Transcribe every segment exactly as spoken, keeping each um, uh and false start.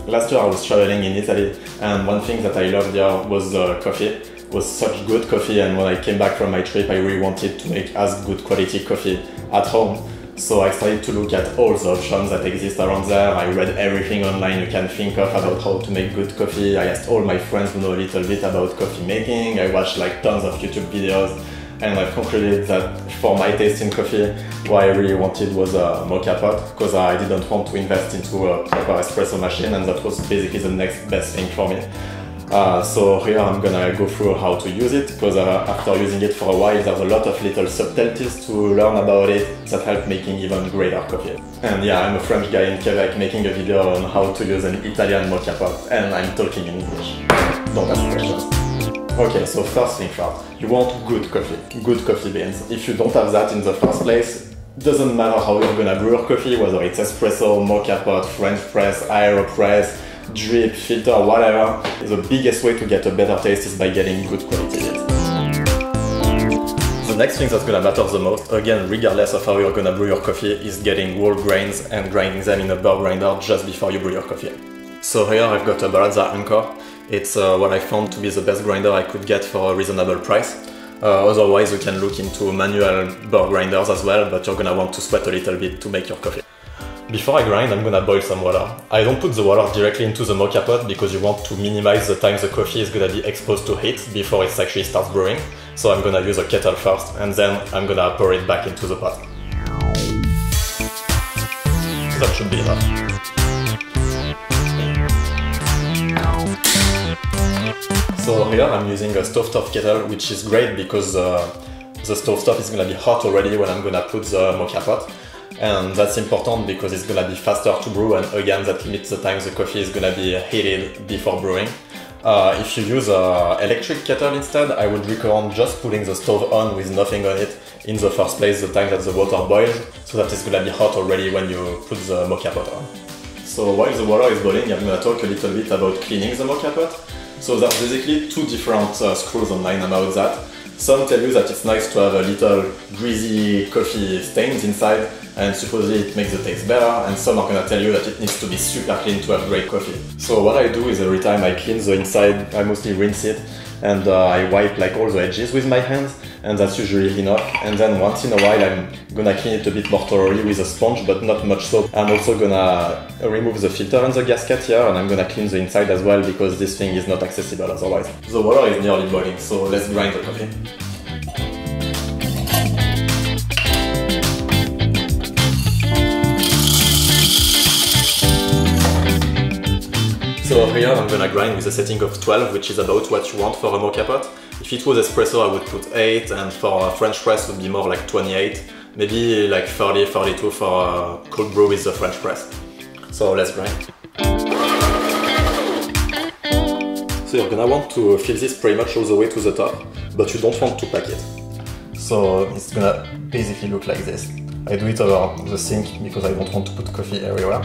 Last year I was traveling in Italy, and one thing that I loved there was the uh, coffee. It was such good coffee, and when I came back from my trip I really wanted to make as good quality coffee at home. So I started to look at all the options that exist around there. I read everything online you can think of about how to make good coffee. I asked all my friends who know a little bit about coffee making. I watched like tons of YouTube videos, and I've concluded that for my taste in coffee, what I really wanted was a Moka Pot, because I didn't want to invest into a proper espresso machine, and that was basically the next best thing for me. Uh, so here I'm gonna go through how to use it, because uh, after using it for a while there's a lot of little subtleties to learn about it that help making even greater coffee. And yeah, I'm a French guy in Quebec making a video on how to use an Italian Moka Pot, and I'm talking in English. Don't ask questions. Okay, so first thing first, you want good coffee, good coffee beans. If you don't have that in the first place, it doesn't matter how you're gonna brew your coffee, whether it's espresso, Moka Pot, French press, aeropress, drip, filter, whatever. The biggest way to get a better taste is by getting good quality beans. The next thing that's gonna matter the most, again, regardless of how you're gonna brew your coffee, is getting whole grains and grinding them in a Burr grinder just before you brew your coffee. So here I've got a Baratza Encore. It's uh, what I found to be the best grinder I could get for a reasonable price. Uh, otherwise you can look into manual Burr grinders as well, but you're gonna want to sweat a little bit to make your coffee. Before I grind, I'm gonna boil some water. I don't put the water directly into the Moka Pot because you want to minimize the time the coffee is gonna be exposed to heat before it actually starts brewing. So I'm gonna use a kettle first, and then I'm gonna pour it back into the pot. That should be enough. So here I'm using a stovetop kettle, which is great because uh, the stovetop is gonna be hot already when I'm gonna put the Moka Pot. And that's important because it's gonna be faster to brew, and again that limits the time the coffee is gonna be heated before brewing. Uh, if you use an electric kettle instead, I would recommend just putting the stove on with nothing on it in the first place, the time that the water boils, so that it's gonna be hot already when you put the Moka Pot on. So while the water is boiling, I'm gonna talk a little bit about cleaning the Moka Pot. So there's basically two different uh, screws online about that. Some tell you that it's nice to have a little greasy coffee stains inside, and supposedly it makes the taste better, and some are gonna tell you that it needs to be super clean to have great coffee. So what I do is every time I clean the inside, I mostly rinse it, and uh, I wipe like all the edges with my hands, and that's usually enough. And then once in a while I'm gonna clean it a bit more thoroughly with a sponge, but not much soap. I'm also gonna remove the filter and the gasket here, and I'm gonna clean the inside as well because this thing is not accessible otherwise. The water is nearly boiling, so let's grind the coffee. So here I'm gonna grind with a setting of twelve, which is about what you want for a Moka Pot. If it was espresso I would put eight, and for a French press would be more like twenty-eight, maybe like thirty, thirty-two for a cold brew with the French press. So let's grind. So you're gonna want to fill this pretty much all the way to the top, but you don't want to pack it. So it's gonna basically look like this. I do it over the sink because I don't want to put coffee everywhere.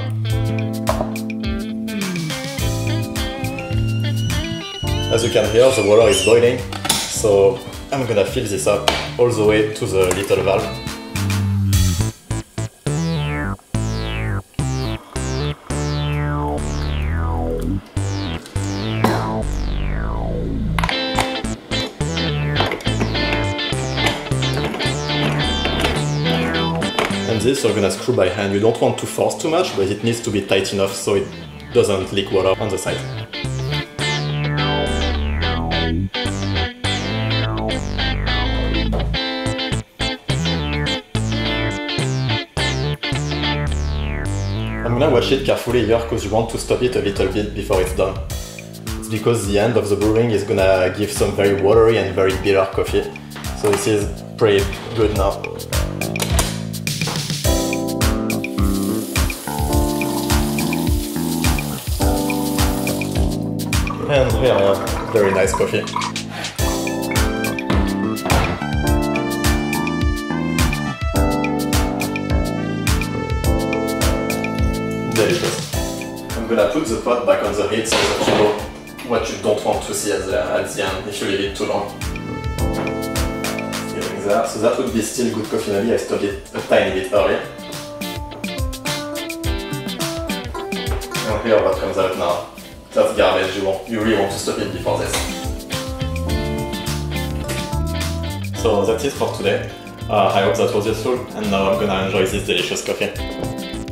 As you can hear, the water is boiling, so I'm gonna fill this up all the way to the little valve. And this you're gonna screw by hand. You don't want to force too much, but it needs to be tight enough so it doesn't leak water on the side. I'm gonna watch it carefully here because you want to stop it a little bit before it's done. It's because the end of the brewing is gonna give some very watery and very bitter coffee. So this is pretty good now. And here I have very nice coffee. Delicious. I'm gonna put the pot back on the heat so that you know what you don't want to see at the, at the end if you leave it too long. There. So that would be still good coffee. Maybe I stopped it a tiny bit early. And here what comes out now. That's garbage, you, want, you really want to stop it before this. So that's it for today. Uh, I hope that was useful, and now I'm gonna enjoy this delicious coffee.